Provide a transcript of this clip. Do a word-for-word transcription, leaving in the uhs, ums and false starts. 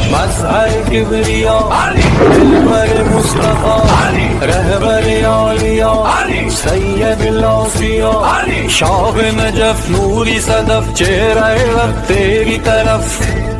मज़हर किबरिया दिलबर मुस्तफा रहबर औलिया सैयद औसिया शाह नजफ नूरी सदफ चेहरा वक्त तेरी तरफ